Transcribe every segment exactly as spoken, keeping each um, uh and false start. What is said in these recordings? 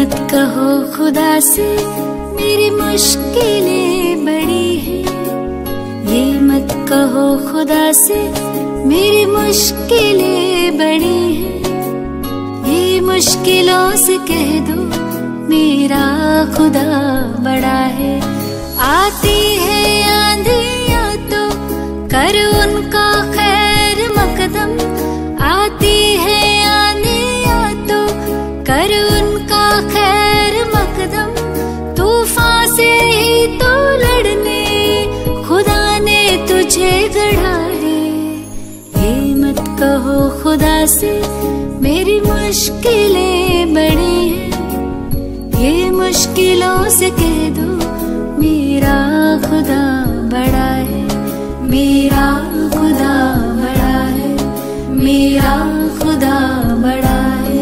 मत कहो खुदा से मेरी मुश्किलें बड़ी हैं, ये मत कहो खुदा से मेरी मुश्किलें बड़ी हैं। ये मुश्किलों से कह दो मेरा खुदा बड़ा है। आती है आंधियां तो कर उनका खैर मकदम, आती है आंधियां तो कर उनका खैर मकदम। तूफान से ही तो लड़ने खुदा ने तुझे गढ़ा है। ये मत कहो खुदा से मेरी मुश्किलें बड़ी हैं, ये मुश्किलों से कह दो मेरा खुदा बड़ा है। मेरा खुदा बड़ा है, मेरा खुदा बड़ा है।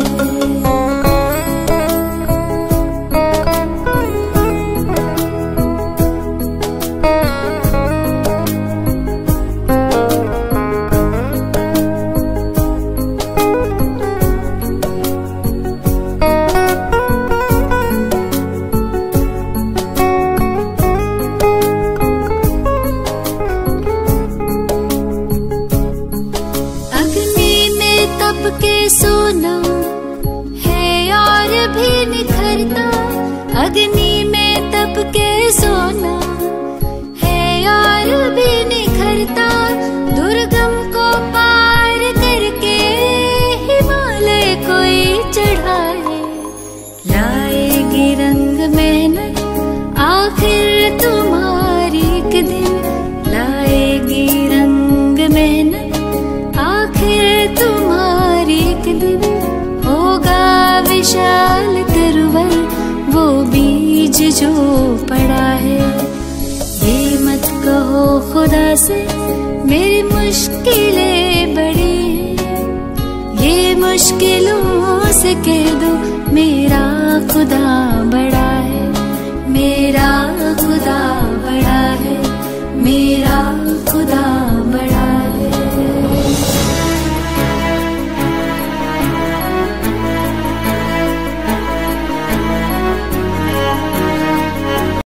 के सोना है और भी निखरता, अग्नि में तप के सोना है और भी निखरता। दुर्गम को पार करके हिमालय कोई चढ़ाए, लाएगी रंग मेहनत आखिर तुम्हारी एक दिन, लाएगी रंग मेहनत आखिर तुम्हारी एक दिन। होगा विशाल तरवर वो बीज जो पड़ा है। ये मत कहो खुदा से मेरी मुश्किलें बड़ी हैं, ये मुश्किलों से कह दो मेरा खुदा बड़ा है। मेरा खुदा बड़ा है, मेरा खुदा